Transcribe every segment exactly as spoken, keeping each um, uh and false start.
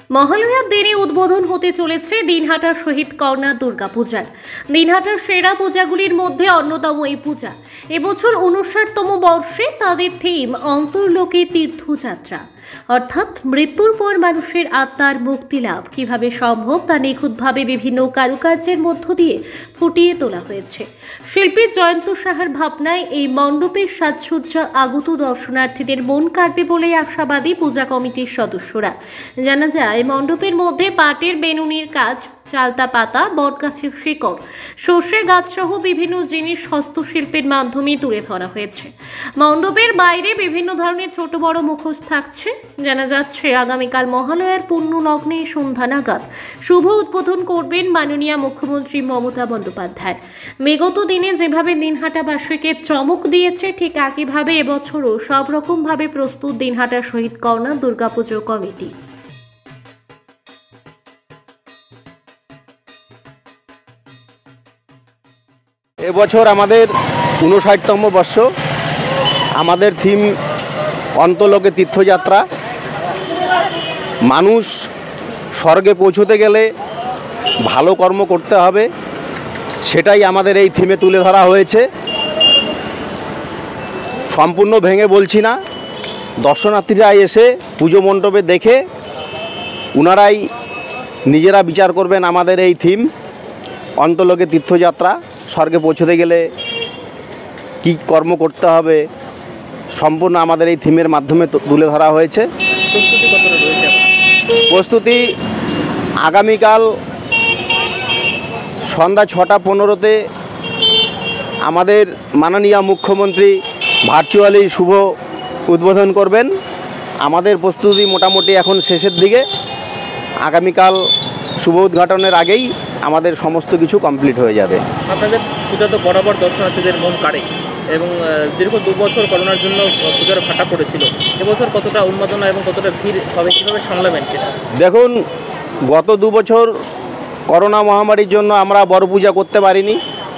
মহালয়ার দিনে উদ্বোধন হতে চলেছে দিনহাটা শহীদ কর্ণা দুর্গাপূজার। দিনহাটার সেরা পূজাগুলির মধ্যে অন্যতম এই পূজা। এবছর উনষাটতম বর্ষে তাদের থিম অন্তর্লোকে তীর্থযাত্রা, অর্থাৎ মৃত্যুর পর মানুষের আত্মার মুক্তি লাভ কিভাবে সম্ভব তা নিখুঁতভাবে বিভিন্ন কারুকার্যের মধ্য দিয়ে ফুটিয়ে তোলা হয়েছে। শিল্পী জয়ন্ত সাহার ভাবনায় এই মণ্ডপের সাজসজ্জা আগত দর্শনার্থীদের মন কাড়বে বলে আশাবাদী পূজা কমিটির সদস্যরা। জানা যায় এই মণ্ডপের মধ্যে পাটের বেনুনির কাজ, চালতা পাতা, বটগাছের শিকড়, সর্ষে গাছ সহ বিভিন্ন জিনিস হস্তশিল্পের মাধ্যমে তুলে ধরা হয়েছে। মণ্ডপের বাইরে বিভিন্ন ধরনের ছোট বড় মুখোশ থাকছে। জানা যাচ্ছে আগামীকাল মহালয়ার পূর্ণ লগ্নে সন্ধ্যা নাগাদ শুভ উদ্বোধন করবেন মাননীয় মুখ্যমন্ত্রী মমতা বন্দ্যোপাধ্যায়। বিগত দিনে যেভাবে দিনহাটাবাসীকে চমক দিয়েছে, ঠিক একইভাবে এবছরও সব রকমভাবে প্রস্তুত দিনহাটা শহীদ কর্ণা দুর্গাপুজো কমিটি। এবছর আমাদের উনষাটতম বর্ষ। আমাদের থিম অন্তর্লোকে তীর্থযাত্রা। মানুষ স্বর্গে পৌঁছতে গেলে ভালো কর্ম করতে হবে, সেটাই আমাদের এই থিমে তুলে ধরা হয়েছে। সম্পূর্ণ ভেঙে বলছি না, দর্শনার্থীরা এসে পুজো মণ্ডপে দেখে ওনারাই নিজেরা বিচার করবেন আমাদের এই থিম অন্তর্লোকে তীর্থযাত্রা। স্বর্গে পৌঁছতে গেলে কি কর্ম করতে হবে সম্পূর্ণ আমাদের এই থিমের মাধ্যমে তুলে ধরা হয়েছে। প্রস্তুতি আগামীকাল সন্ধ্যা ছটা পনেরোতে আমাদের মাননীয় মুখ্যমন্ত্রী ভার্চুয়ালি শুভ উদ্বোধন করবেন। আমাদের প্রস্তুতি মোটামুটি এখন শেষের দিকে। আগামীকাল শুভ উদ্ঘাটনের আগেই আমাদের সমস্ত কিছু কমপ্লিট হয়ে যাবে। আপনাদের পূজা তো বরাবর দর্শনার্থীদের মন কাড়ে এবং দীর্ঘ দু বছর করোনার জন্য পূজার ভাটা পড়েছিল। এবছর কতটা উন্মাদনা এবং কতটা ভিড় হবে, কীভাবে সামলাবেন সেটা? দেখুন, গত দু বছর করোনা মহামারীর জন্য আমরা বড় পূজা করতে পারিনি।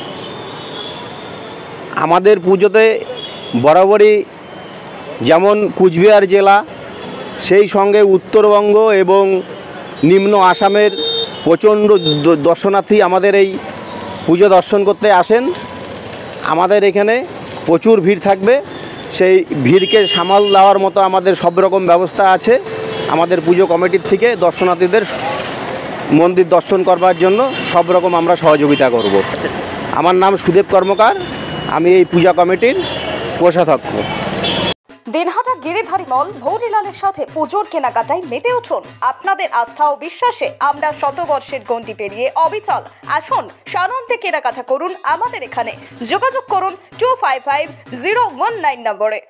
আমাদের পুজোতে বরাবরই যেমন কুচবিহার জেলা, সেই সঙ্গে উত্তরবঙ্গ এবং নিম্ন আসামের প্রচণ্ড দর্শনার্থী আমাদের এই পুজো দর্শন করতে আসেন। আমাদের এখানে প্রচুর ভিড় থাকবে। সেই ভিড়কে সামাল দেওয়ার মতো আমাদের সব রকম ব্যবস্থা আছে। আমাদের পুজো কমিটির থেকে দর্শনার্থীদের মন্দির দর্শন করবার জন্য সব রকম আমরা সহযোগিতা করব। আমার নাম সুদেব কর্মকার, আমি এই পূজা কমিটির কোষাধ্যক্ষ। দিনহাটা গিরিধারী মল ভৌরিলালের সাথে পুজোর কেনাকাটায় মেতে উঠুন। আপনাদের আস্থা ও বিশ্বাসে আমরা শতবর্ষের গণ্ডি পেরিয়ে অবিচল। আসুন সানন্দে কেনাকাটা করুন আমাদের এখানে। যোগাযোগ করুন two five five zero one nine নম্বরে।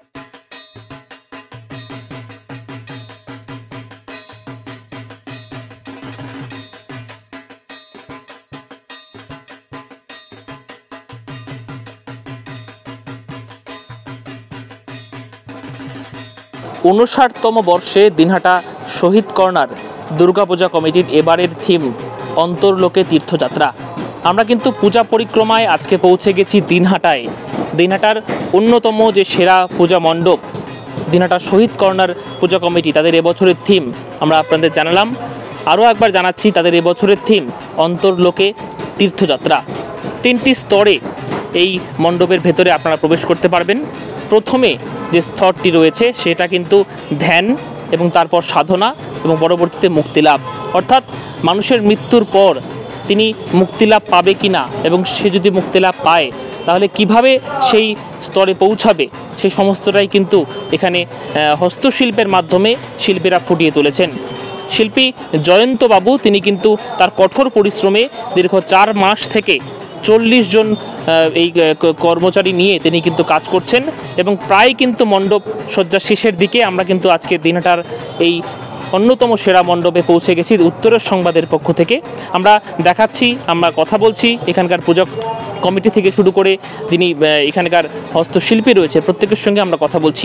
উনষাটতম বর্ষে দিনহাটা শহীদ কর্নার দুর্গাপূজা কমিটির এবারের থিম অন্তর্লোকে তীর্থযাত্রা। আমরা কিন্তু পূজা পরিক্রমায় আজকে পৌঁছে গেছি দিনহাটায়। দিনহাটার অন্যতম যে সেরা পূজা মণ্ডপ দিনহাটা শহীদ কর্নার পূজা কমিটি, তাদের এবছরের থিম আমরা আপনাদের জানালাম। আরও একবার জানাচ্ছি, তাদের এবছরের থিম অন্তর্লোকে তীর্থযাত্রা। তিনটি স্তরে এই মণ্ডপের ভেতরে আপনারা প্রবেশ করতে পারবেন। প্রথমে যে স্তরটি রয়েছে সেটা কিন্তু ধ্যান এবং তারপর সাধনা এবং পরবর্তীতে মুক্তিলাভ, অর্থাৎ মানুষের মৃত্যুর পর তিনি মুক্তিলাভ পাবে কি না এবং সে যদি মুক্তিলাভ পায় তাহলে কিভাবে সেই স্তরে পৌঁছাবে, সেই সমস্তটাই কিন্তু এখানে হস্তশিল্পের মাধ্যমে শিল্পীরা ফুটিয়ে তুলেছেন। শিল্পী জয়ন্ত বাবু তিনি কিন্তু তার কঠোর পরিশ্রমে দীর্ঘ চার মাস থেকে চল্লিশ জন এই কর্মচারী নিয়ে তিনি কিন্তু কাজ করছেন এবং প্রায় কিন্তু মণ্ডপ সজ্জা শেষের দিকে। আমরা কিন্তু আজকে দিনহাটার এই অন্যতম সেরা মণ্ডপে পৌঁছে গেছি উত্তরের সংবাদের পক্ষ থেকে। আমরা দেখাচ্ছি, আমরা কথা বলছি এখানকার পূজা কমিটি থেকে শুরু করে যিনি এখানকার হস্তশিল্পী রয়েছে প্রত্যেকের সঙ্গে আমরা কথা বলছি।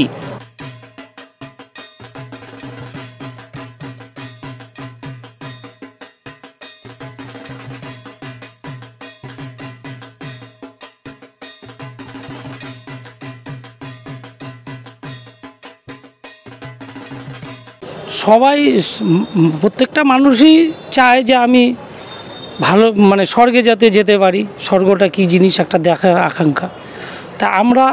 সবাই প্রত্যেকটা মানুষই চায় যে আমি ভালো মানে স্বর্গে যাতে যেতে পারি, স্বর্গটা কী জিনিস একটা দেখার আকাঙ্ক্ষা। তা আমরা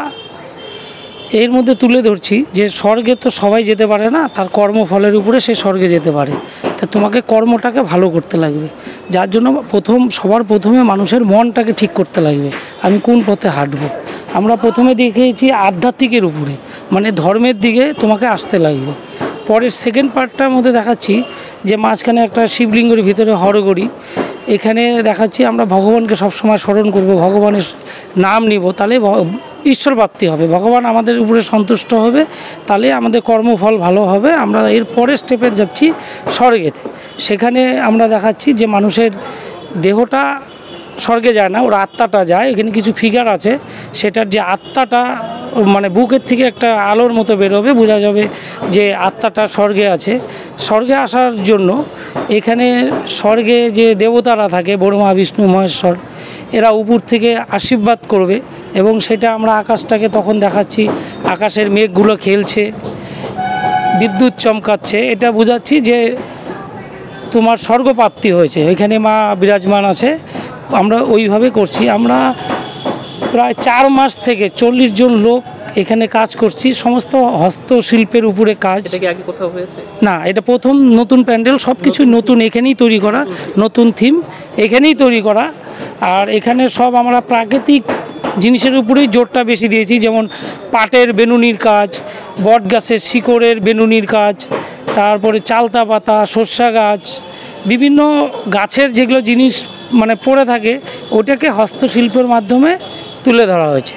এর মধ্যে তুলে ধরছি যে স্বর্গে তো সবাই যেতে পারে না, তার কর্মফলের উপরে সে স্বর্গে যেতে পারে। তা তোমাকে কর্মটাকে ভালো করতে লাগবে, যার জন্য প্রথম সবার প্রথমে মানুষের মনটাকে ঠিক করতে লাগবে, আমি কোন পথে হাঁটবো। আমরা প্রথমে দেখিয়েছি আধ্যাত্মিকের উপরে, মানে ধর্মের দিকে তোমাকে আসতে লাগবে। পরের সেকেন্ড পার্টটার মধ্যে দেখাচ্ছি যে মাঝখানে একটা শিবলিঙ্গের ভিতরে হরগড়ি, এখানে দেখাচ্ছি আমরা ভগবানকে সবসময় স্মরণ করব, ভগবানের নাম নিব, তাহলে ঈশ্বর প্রাপ্তি হবে, ভগবান আমাদের উপরে সন্তুষ্ট হবে, তাহলে আমাদের কর্মফল ভালো হবে। আমরা এর পরের স্টেপে যাচ্ছি স্বর্গেতে, সেখানে আমরা দেখাচ্ছি যে মানুষের দেহটা স্বর্গে যায় না, ওর আত্মাটা যায়। এখানে কিছু ফিগার আছে, সেটার যে আত্মাটা মানে বুকের থেকে একটা আলোর মতো বেরোবে, বোঝা যাবে যে আত্মাটা স্বর্গে আছে। স্বর্গে আসার জন্য এখানে স্বর্গে যে দেবতারা থাকে, ব্রহ্মা বিষ্ণু মহেশ্বর, এরা উপর থেকে আশীর্বাদ করবে এবং সেটা আমরা আকাশটাকে তখন দেখাচ্ছি, আকাশের মেঘগুলো খেলছে, বিদ্যুৎ চমকাচ্ছে, এটা বোঝাচ্ছি যে তোমার স্বর্গপ্রাপ্তি হয়েছে। এখানে মা বিরাজমান আছে, আমরা ওইভাবে করছি। আমরা প্রায় চার মাস থেকে চল্লিশ জন লোক এখানে কাজ করছি, সমস্ত হস্তশিল্পের উপরে কাজ। না, এটা প্রথম নতুন প্যান্ডেল, সব কিছুই নতুন, এখানেই তৈরি করা, নতুন থিম এখানেই তৈরি করা। আর এখানে সব আমরা প্রাকৃতিক জিনিসের উপরেই জোরটা বেশি দিয়েছি, যেমন পাটের বেনুনির কাজ, বট গাছের শিকড়ের বেনুনির কাজ, তারপরে চালতা পাতা, সর্ষা গাছ, বিভিন্ন গাছের যেগুলো জিনিস মানে পড়ে থাকে, ওটাকে হস্তশিল্পের মাধ্যমে তুলে ধরা হয়েছে।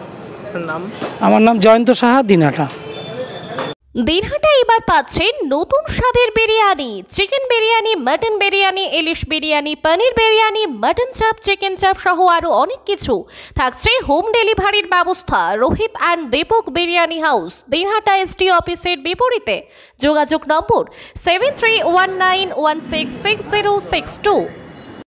আমার নাম জয়ন্ত সাহা, দিনহাটা। দিনহাটা এবার পাচ্ছেন নতুন স্বাদের বিরিয়ানি, চিকেন বিরিয়ানি, মটন বিরিয়ানি, ইলিশ বিরিয়ানি, পনির বিরিয়ানি, মটন চাপ, চিকেন চাপ সহ আরও অনেক কিছু থাকছে। হোম ডেলিভারির ব্যবস্থা। Rohit and Deepak biryani house, Dinhata SD অফিসের বিপরীতে। যোগাযোগ number seven three one nine one six six zero six two.